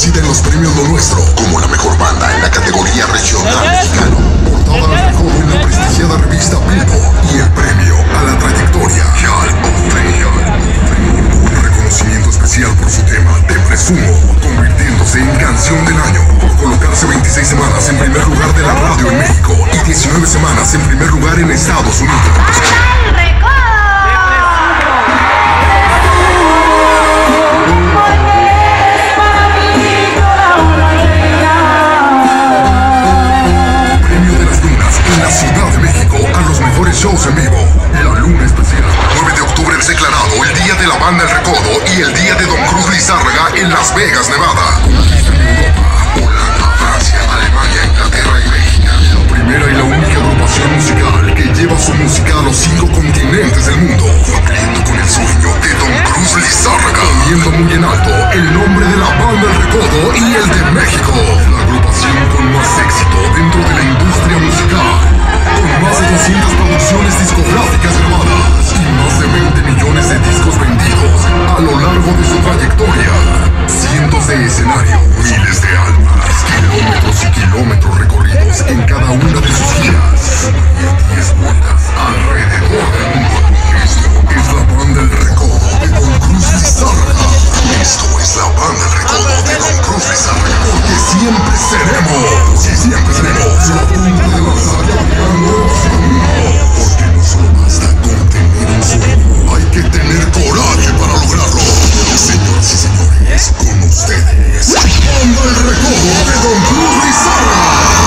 reconocida en los premios Lo Nuestro como la mejor banda en la categoría regional mexicano. Portada del Recodo en la prestigiada revista Billboard y el premio a la trayectoria Hall of Fame. Un reconocimiento especial por su tema Te Presumo, convirtiéndose en canción del año por colocarse 26 semanas en primer lugar de la radio en México y 19 semanas en primer lugar en Estados Unidos. Ciudad de México a los mejores shows en vivo. La Luna Especial. 9 de octubre es declarado el Día de la Banda El Recodo y el Día de Don Cruz Lizárraga en Las Vegas, Nevada. Europa, Holanda, Francia, Alemania, Inglaterra y México. La primera y la única agrupación musical que lleva su música a los 5 continentes del mundo, cumpliendo con el sueño de Don Cruz Lizárraga, poniendo muy en alto el nombre de la Banda El Recodo y el de México. La agrupación con más éxito dentro de la industria musical, con más de 200 producciones discográficas grabadas y más de 20 millones de discos vendidos a lo largo de su trayectoria. Cientos de escenarios, miles de almas, kilómetros y kilómetros recorridos en cada una de sus giras y 10 vueltas alrededor del mundo. Esto es la Banda El Recodo de Don Cruz Lizárraga. Esto es la Banda El Recodo de Don Cruz Lizárraga. Porque siempre seremos la punta de lanzar nuevos caminos. Porque no solo basta con tener un sueño, hay que tener coraje para lograrlo. Señoras y señores, con ustedes, Banda El Recodo de Don Cruz Lizárraga.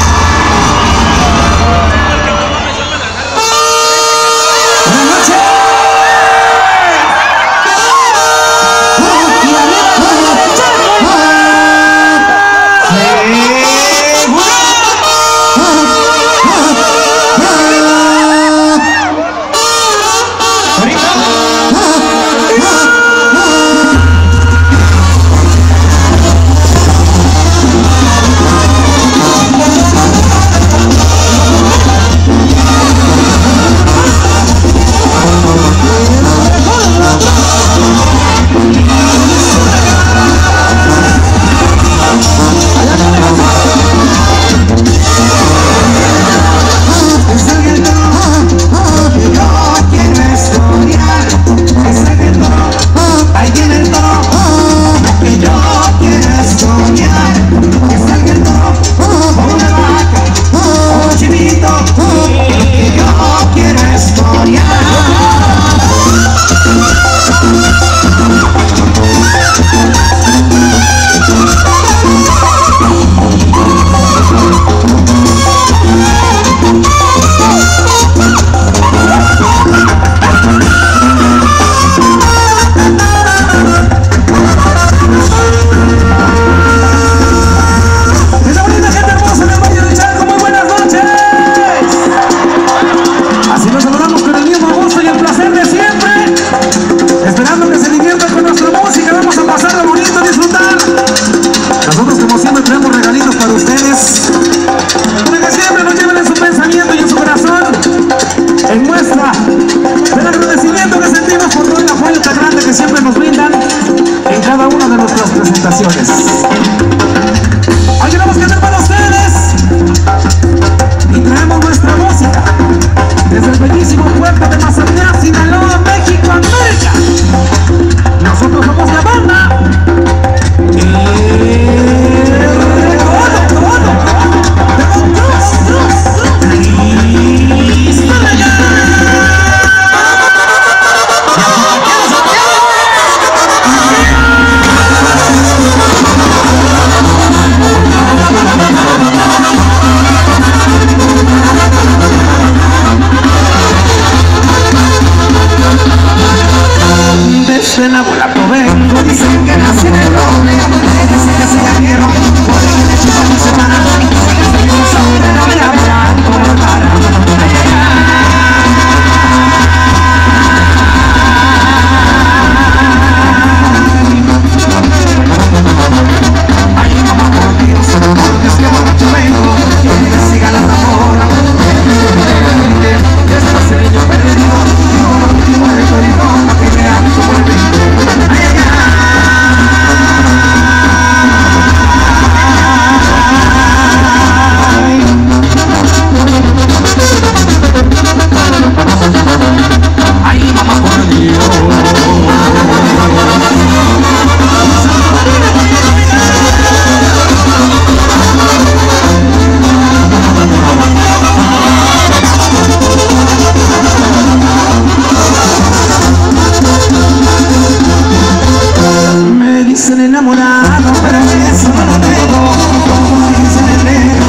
dicen enamorado, pero eso no lo nego. Como dicen el negro,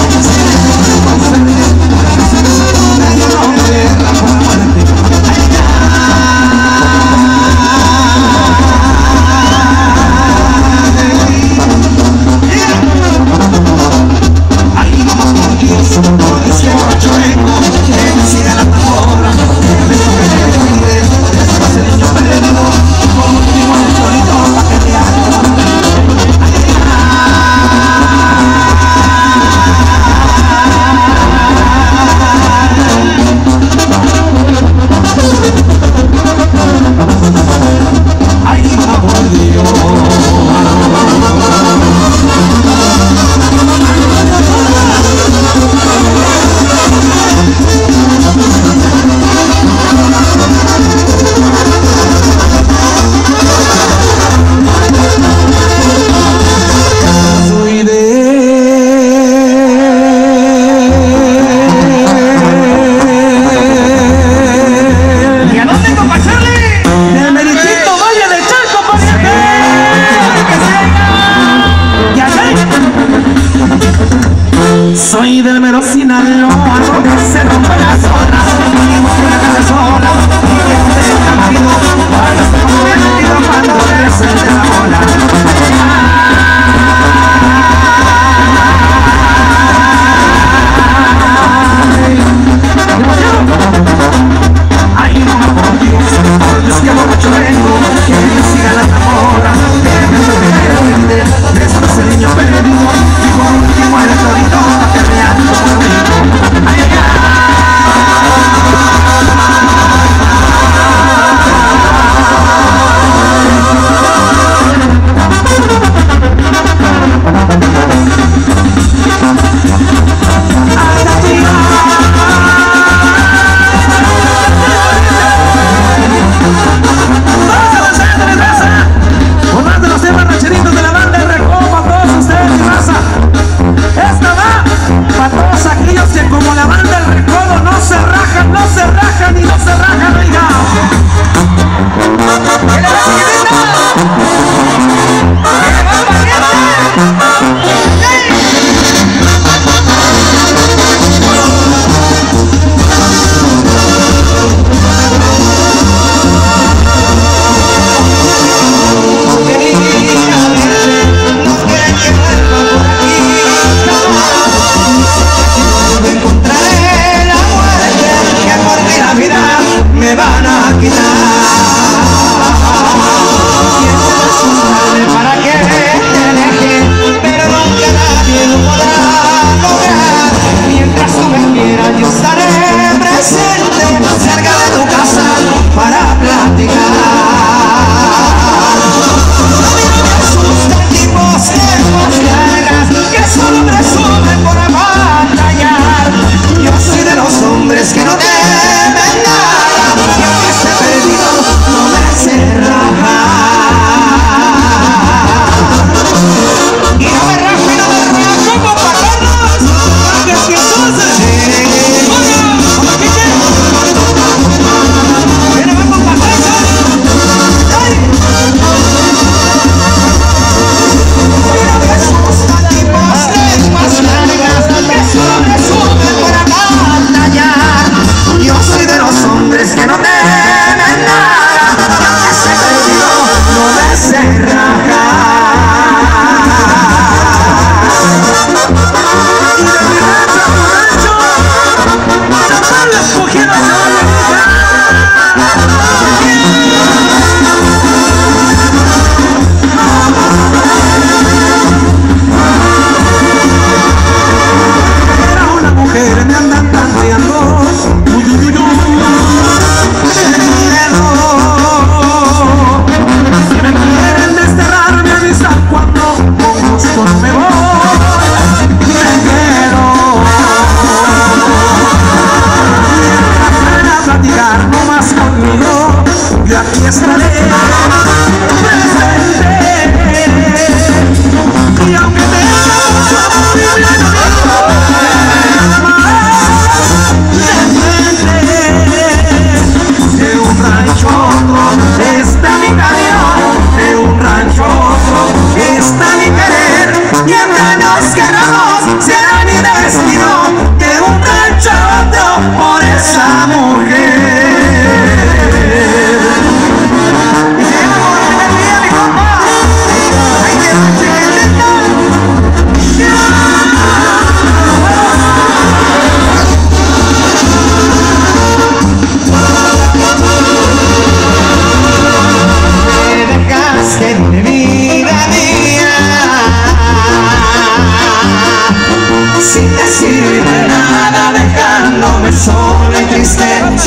medio nombre, por la muerte. Ay, mamá, por Dios, por Dios, que borracho vengo, que me siga la tambora, que me toque el cuide, que se niño perdido, por último el torito, pa' que te haga. Ay, mamá, por Dios. Soy ¿y a dónde, compa Charlie? Del meritito Valle de Chalco, pariente. Ya sé. Soy del mero Sinaloa, donde se rompe la zona. Venimos de una casa sola, y que usted está marido, para estar convertido cuando eres el de la bola. Ay, no me por Dios, que borracho vengo, que me siga la tambora, que me toque el cuide, después el niño perdido, y por último el torito, pa' que vean como rico. Ay, ay, ay.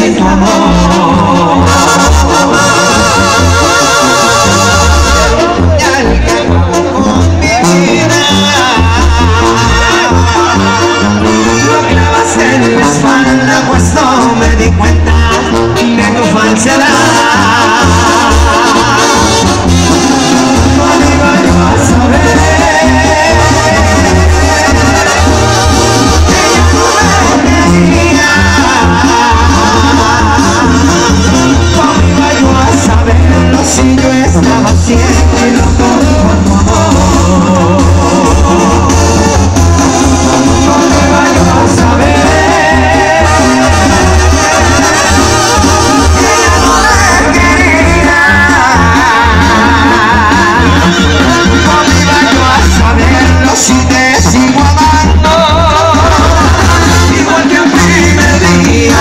sin tu amor. Ya el que acabó con mi vida lo clavas en la espalda, pues no me di cuenta de tu falsedad. ¿Cómo iba yo a saber que ya no me querías? ¿Cómo iba yo a saberlo si yo estaba ciego y loco por tu amor? ¿Cómo iba yo a saber que ya no me querías? ¿Cómo iba yo a saberlo si te sigo amando igual que el primer día?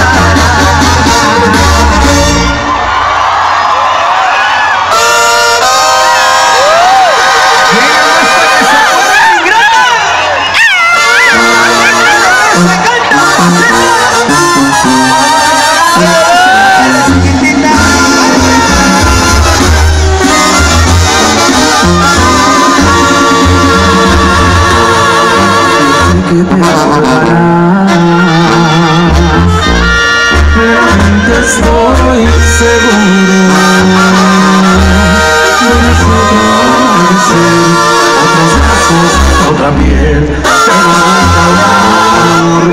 Que te acordarás, pero antes estoy seguro de otros brazos, otra piel, pero nunca un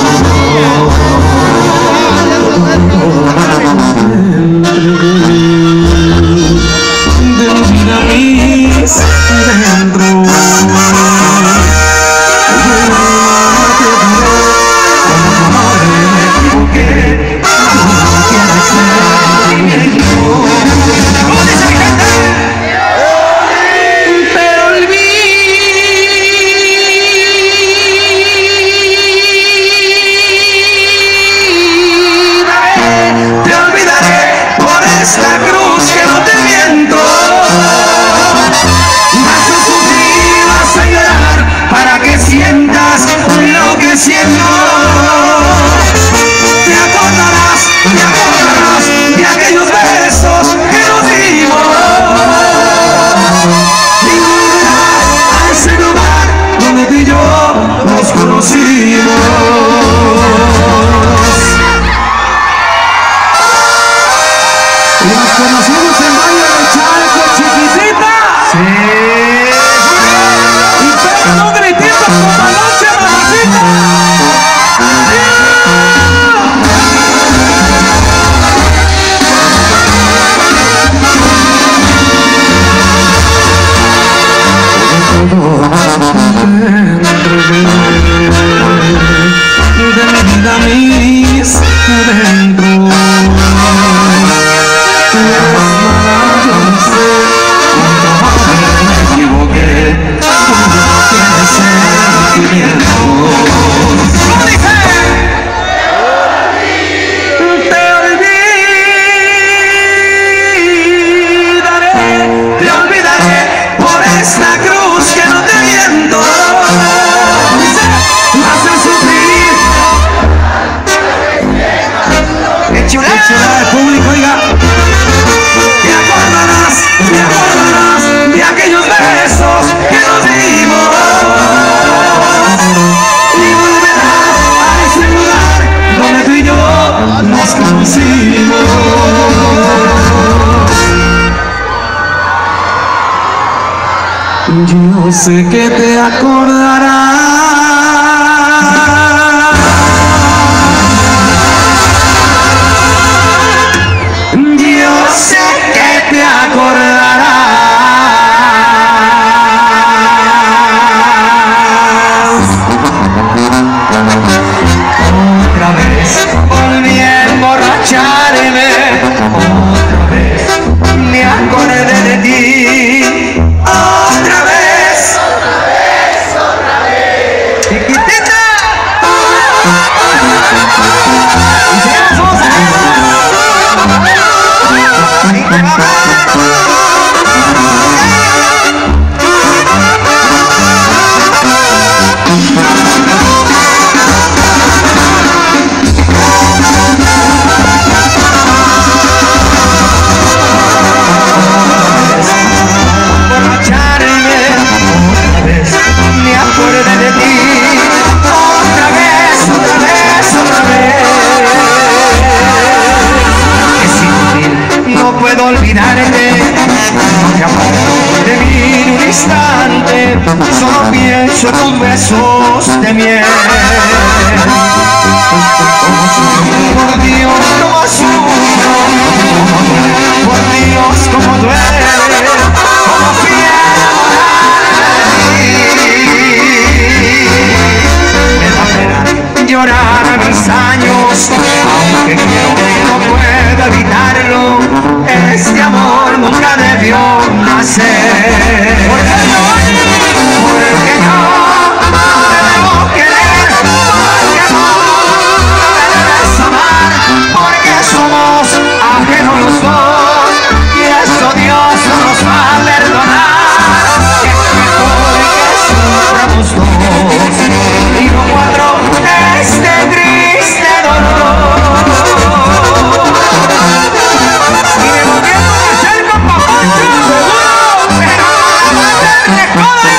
de mi vida mis dentro. Nos conocimos en Valle del Chalco, chiquitita. Sí. Y pegan un gritito con la noche, mamacita. De mi vida mis adentro. El público, oiga, te acordarás de aquellos besos que nos dimos y volverás a ese lugar donde tú y yo nos conocimos. Yo sé que te acordarás. Otra vez volví a emborracharme, otra vez me acordé de ti, otra vez, chiquitita. instante solo pienso en tus besos de miel. Por Dios, como sufro, por Dios, como duele, como quiero morar. Me da pena llorar a mis años, aunque quiero, no puedo evitarlo. Este amor nunca debió nacer. Porque no te debo querer, porque no me debes amar, porque somos ajenos los dos, y eso Dios no nos va a perdonar. Es mejor que suframos dos y no cuatro este triste dolor. Y me volvieron a hacer con papacho, pero no me recodo.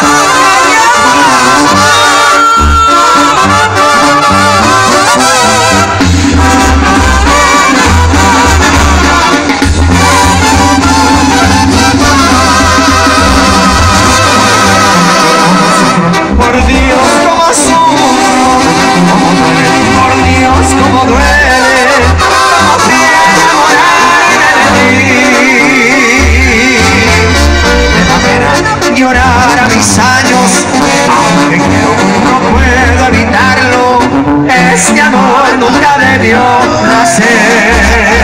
Por Dios, como sufro, por Dios, como duele, como quiero morar de ti. Me da pena llorar a mis años, aunque quiero, no puedo evitarlo. Este amor nunca debió nacer.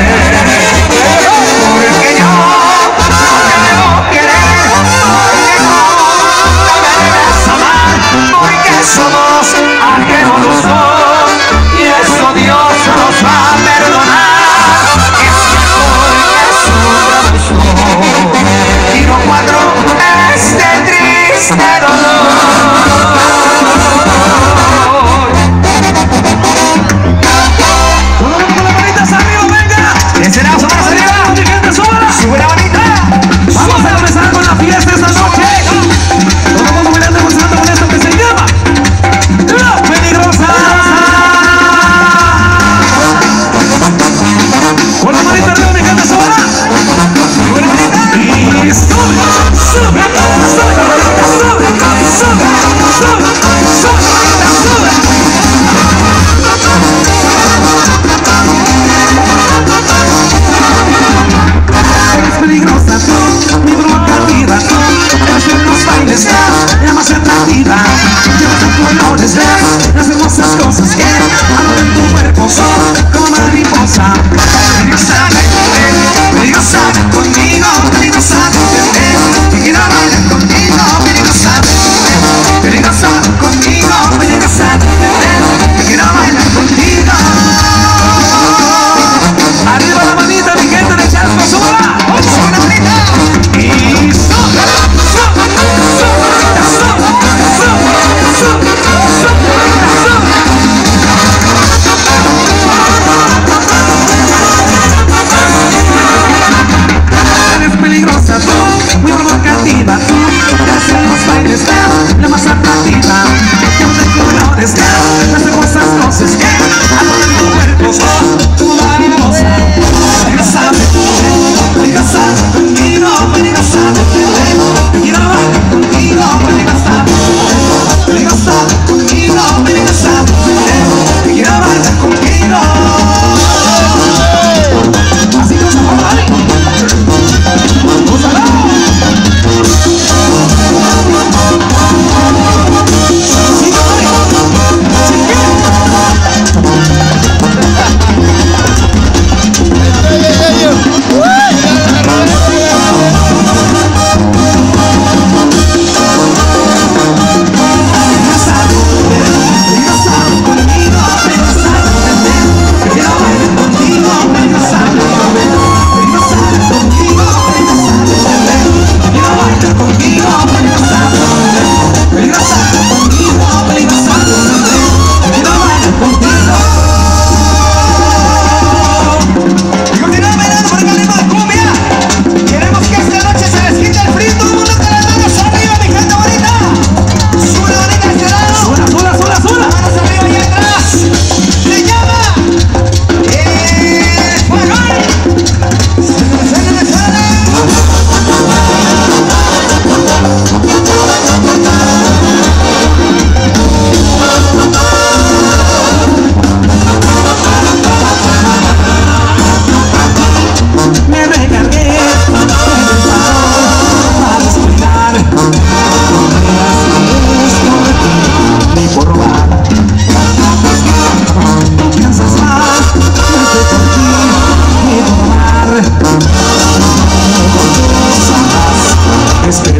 Porque yo no te debo querer, porque no me debes amar, porque somos ajenos los dos, y eso Dios no nos va a perdonar. Es mejor que suframos dos y no cuatro este triste dolor. Con las manitas arriba, venga. ¿Qué será? ¡Somos arriba! ¡Sube la manita! Vamos a comenzar con la fiesta esta noche. Todo el mundo bailando, gozando con esto que se llama La Peligrosa. Con la manita arriba, mi gente, sola. Sube la manita y sube, sube, sube, sube, sube, sube, sube. Eres peligrosa tú, mi provocativa tú, eres en los bailes la más atractiva. Llevas tus colores, las hermosas cosas que amo en tu cuerpo son como mariposa. Peligrosa, peligrosa conmigo, peligrosa, te quiero bailar contigo, peligrosa, peligrosa conmigo, peligrosa, te quiero bailar contigo. Arriba la manita, mi gente de Charco, sola. Sube la manita y sube, sube, sube, sube, sube, eres peligrosa tú, muy provocativa tú, eres en los bailes la más atractiva. Llevas de colores las hermosas cosas que amo en tu cuerpo son como mariposa. Peligrosa, peligrosa conmigo, peligrosa, te quiero bailar contigo, peligrosa, peligrosa conmigo, peligrosa, te quiero bailar contigo. Así que vamos a bailar. ¡Úsala!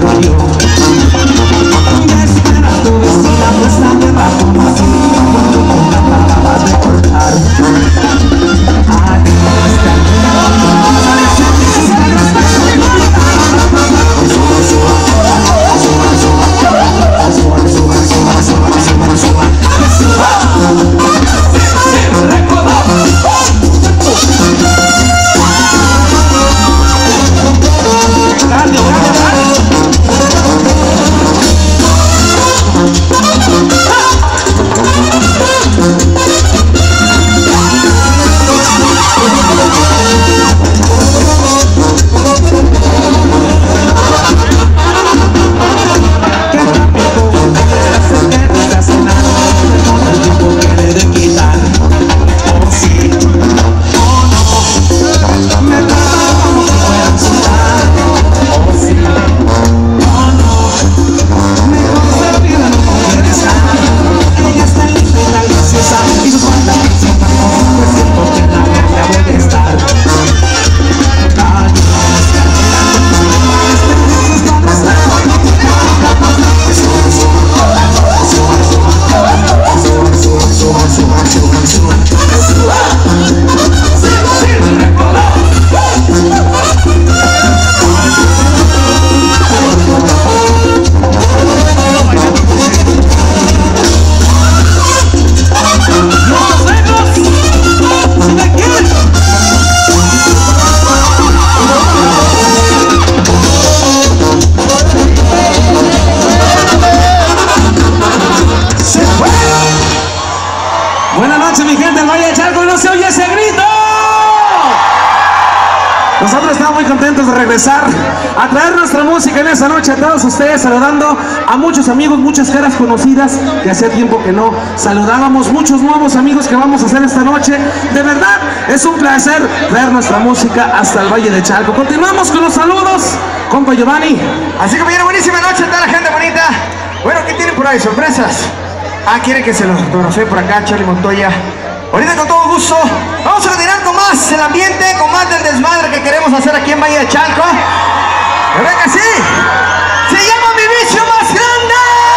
quiero yo. Ya espera tu vecina puesta de rato más cuando tú me acabas de cortar. Aquí está el mi gente del Valle de Chalco, no se oye ese grito. Nosotros estamos muy contentos de regresar a traer nuestra música en esta noche a todos ustedes, saludando a muchos amigos, muchas caras conocidas que hacía tiempo que no saludábamos, muchos nuevos amigos que vamos a hacer esta noche. De verdad, es un placer traer nuestra música hasta el Valle de Chalco. Continuamos con los saludos, compa Giovanni. Así que viene buenísima noche a toda la gente bonita. Bueno, ¿qué tienen por ahí? ¿Sorpresas? ¿Quieren que se los autografee por acá, Charlie Montoya? Ahorita con todo gusto, vamos a continuar con más el ambiente, con más del desmadre que queremos hacer aquí en Valle de Chalco. ¿Verdad que sí? Se llama Mi Vicio Más Grande.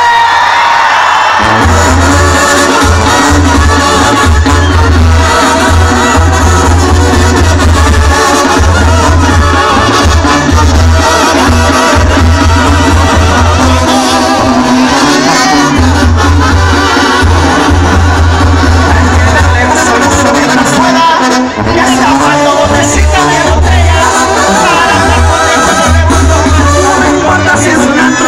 Ya está falando botecita de botella para hablar con el mundo de mundo. No importa si es una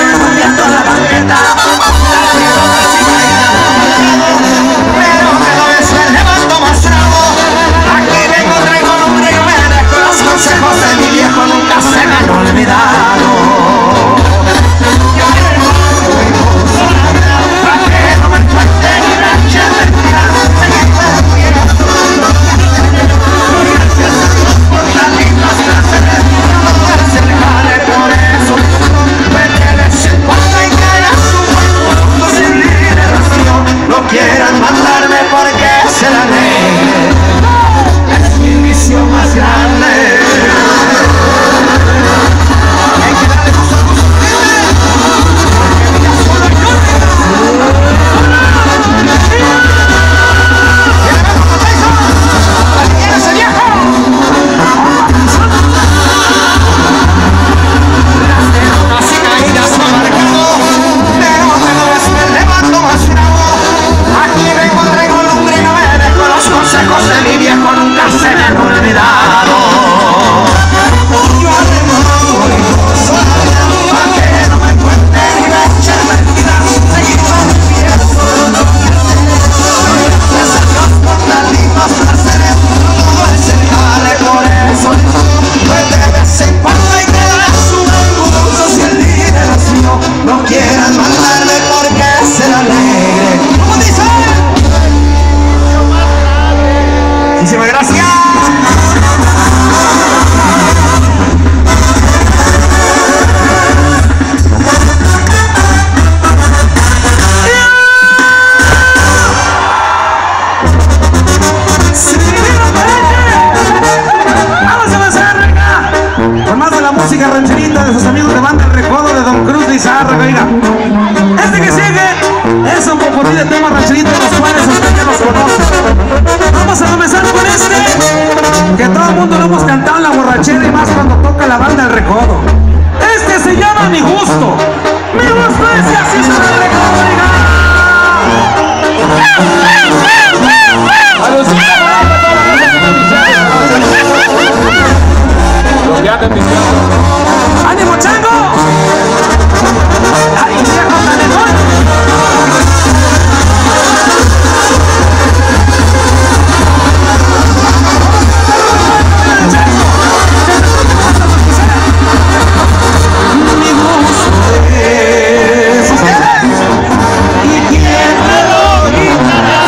oiga. Este que sigue es un popurrí de temas rancheritos, los cuales usted ya los conoce. Vamos a comenzar con este, que todo el mundo lo hemos cantado en la borrachera y más cuando toca la banda El Recodo. Este se llama Mi Gusto. Mi gusto es que así suena El Recodo, oiga. ¡Ánimo, chango! ¡Ay, viejo canelón! Mi gusto es y quién me lo quitará.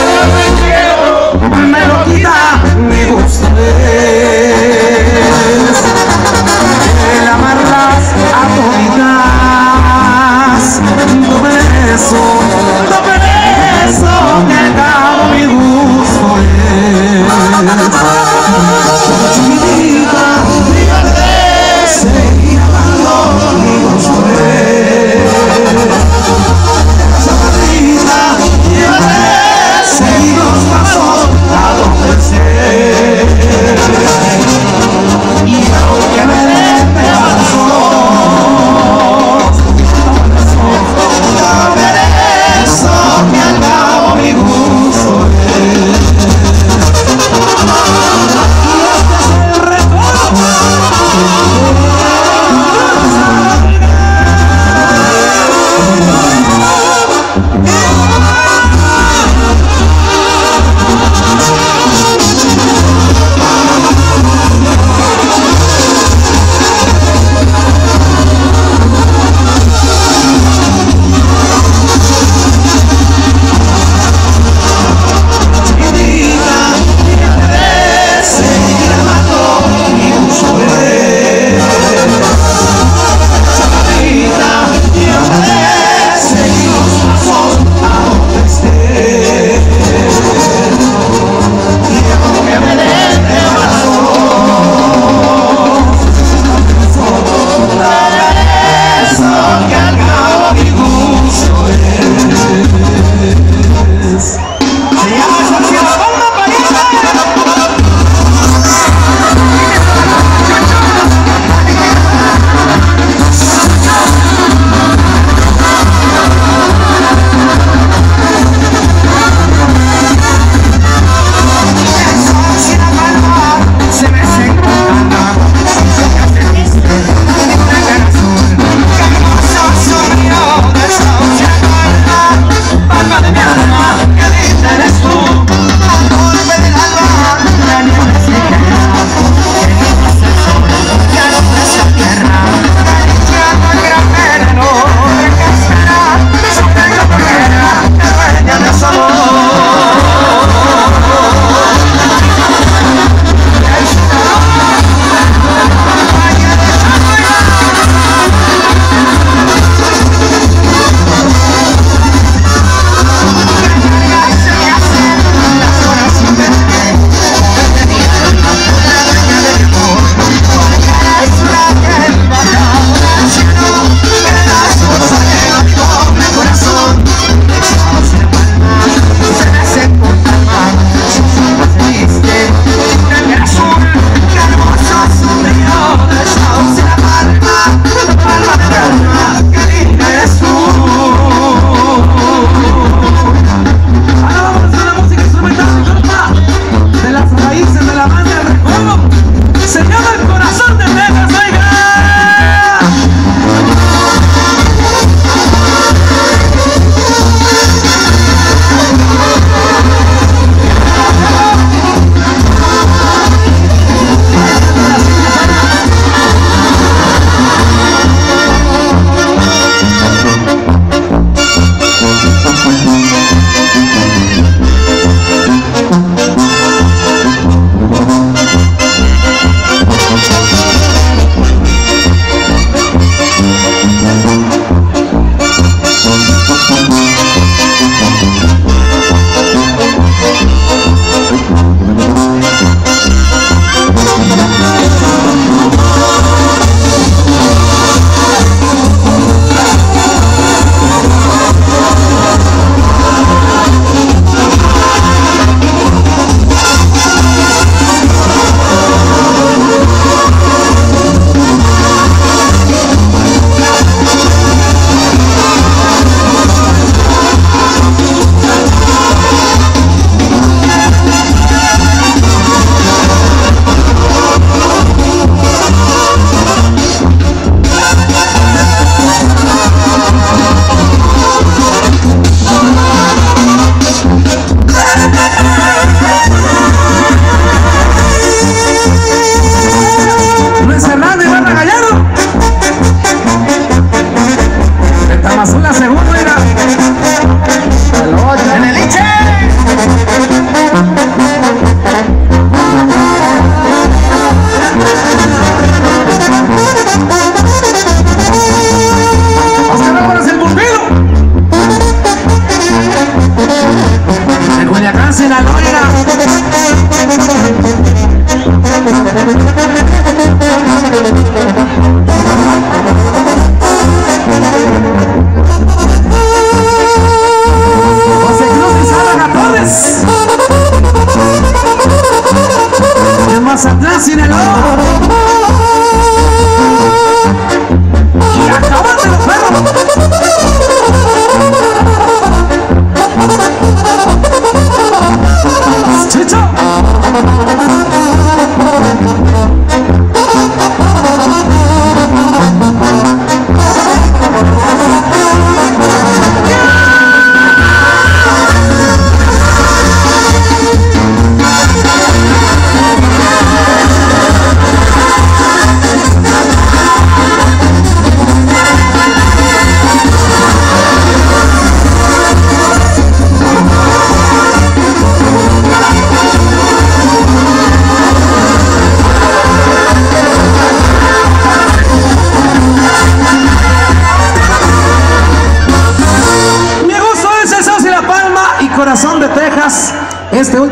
Me lo quita, mi gusto es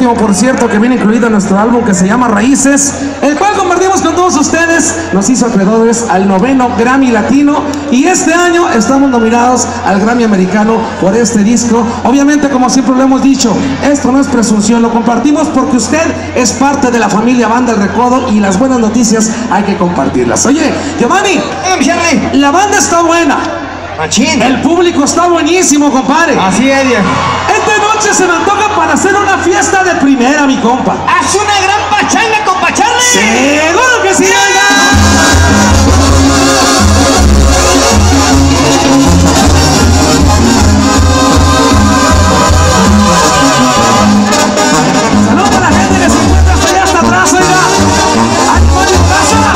año, por cierto, que viene incluido en nuestro álbum que se llama Raíces, el cual compartimos con todos ustedes. Nos hizo acreedores al 9º Grammy Latino y este año estamos nominados al Grammy Americano por este disco. Obviamente, como siempre lo hemos dicho, esto no es presunción, lo compartimos porque usted es parte de la familia Banda El Recodo y las buenas noticias hay que compartirlas. Oye, Giovanni, la banda está buena. Machín. El público está buenísimo, compadre. Así es, Diego. Esta noche se me antoja para hacer una fiesta de primera, mi compa. ¡Haz una gran pachanga, compa Charlie! ¡Seguro que sí, oiga! Saludos a la gente que se encuentra hasta allá, hasta atrás, oiga. ¡Ánimo, ánimo, casa!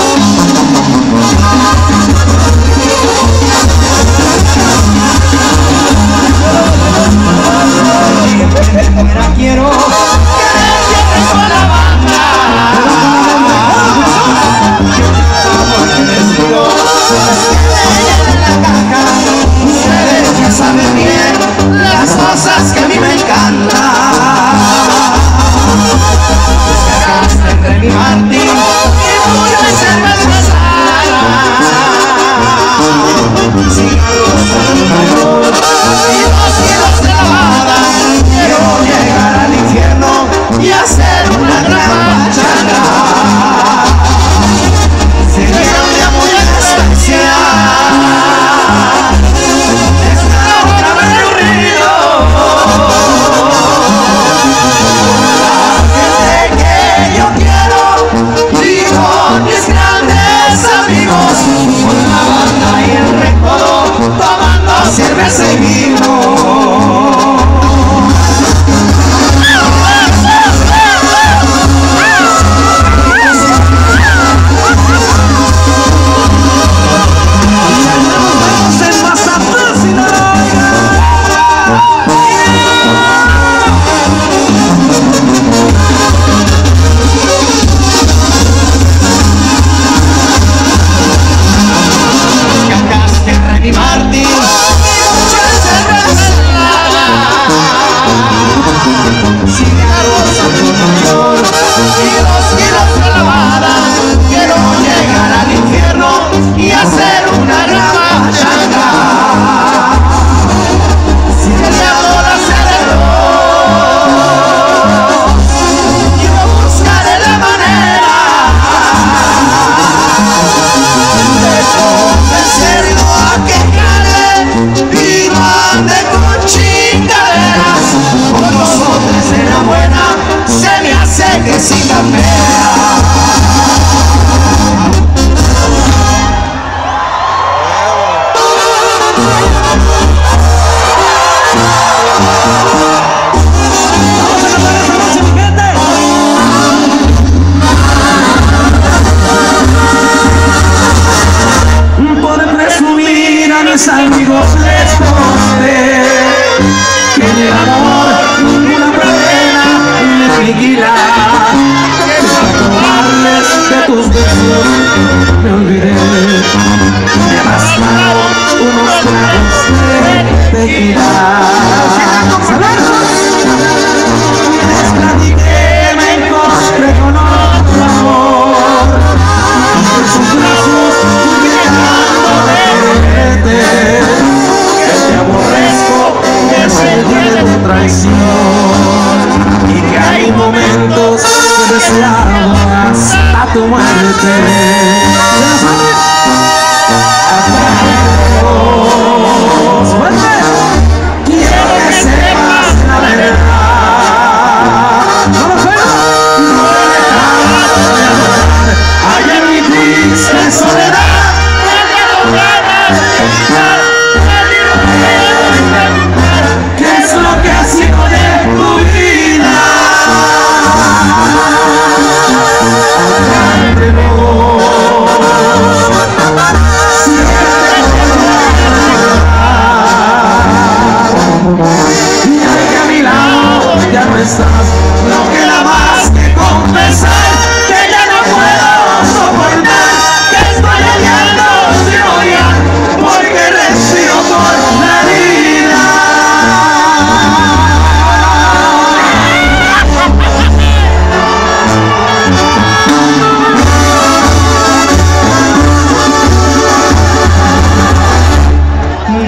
Quiero que me con la banda.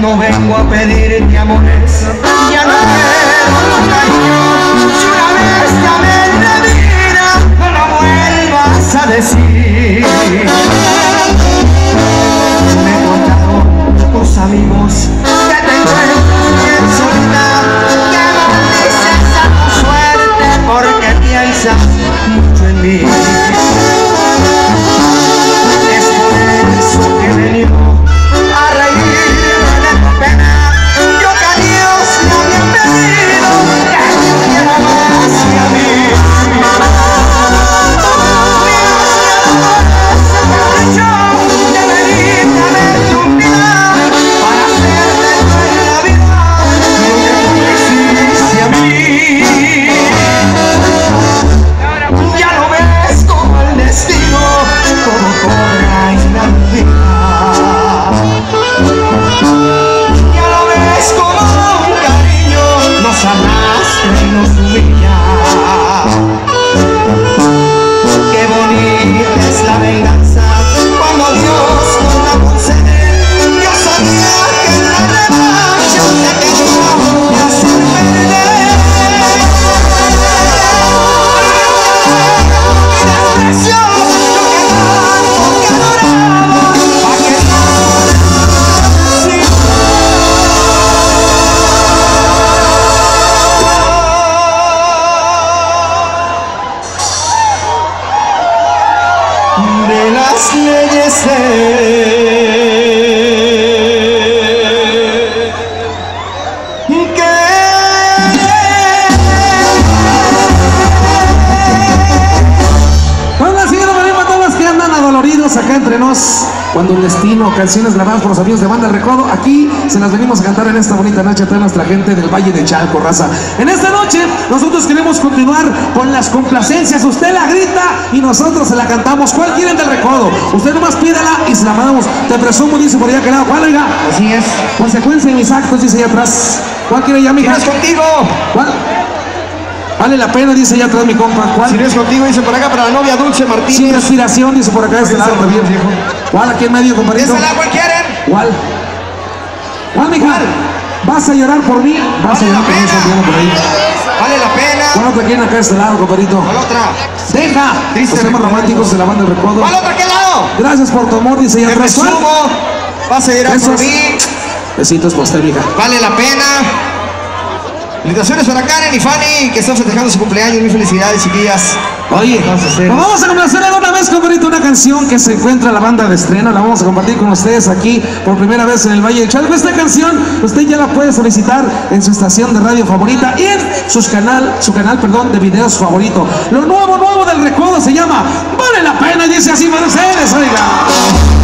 no vengo a pedirte amores, ya no quiero cariño. Si una vez te amé en la vida, no lo vuelvas a decir. Me contaron tus amigos que te encuentras bien solita, que maldices a tu suerte porque piensas mucho en mí. Es por eso que he venido a reírme de tu pena. Yo que a Dios le había pedido que no quiera más que a mí. De las leyes acá entre nos, cuando el destino, canciones grabadas por los amigos de Banda El Recodo, aquí se las venimos a cantar en esta bonita noche a toda nuestra gente del Valle de Chalco, raza. En esta noche nosotros queremos continuar con las complacencias. Usted la grita y nosotros se la cantamos. ¿Cuál quieren del Recodo? Usted nomás pídala y se la mandamos. Te presumo, dice por allá que nada. ¿Cuál, oiga? Así es. Consecuencia de mis actos, dice allá atrás. ¿Cuál quiere ya, mija? Si no es contigo. ¿Cuál? Vale la pena, dice allá atrás mi compa. ¿Cuál? Si no es contigo, dice por acá para la novia Dulce Martínez. Sin respiración, dice por acá de este lado también. ¿Cuál aquí en medio, compadrito? ¿Esa la cual quieren? ¿Cuál? ¿Cuál, mija? ¿Cuál? ¿Vas a llorar por mí? Vas a llorar por mí, por ahí. Vale la pena. ¿Cuál otra quieren acá de este lado, compadrito? ¿Cuál otra? Deja. Los temas románticos de la Banda El Recodo. ¿Cuál otra? ¿Qué lado? Gracias por tu amor, dice allá Te atrás. ¿Cuál? resumo. Vas a llorar por mí. Besitos por usted, mija. Vale la pena. Felicitaciones para Karen y Fanny, que están festejando su cumpleaños. Muy felicidades, chiquillas. Oye, nos vamos a complacer una vez, compadrito, una canción que se encuentra en la banda de estreno. La vamos a compartir con ustedes aquí por primera vez en el Valle de Chalco. Esta canción usted ya la puede solicitar en su estación de radio favorita y en su canal de videos favorito. Lo nuevo del Recodo se llama Vale la Pena y dice así para ustedes, oiga.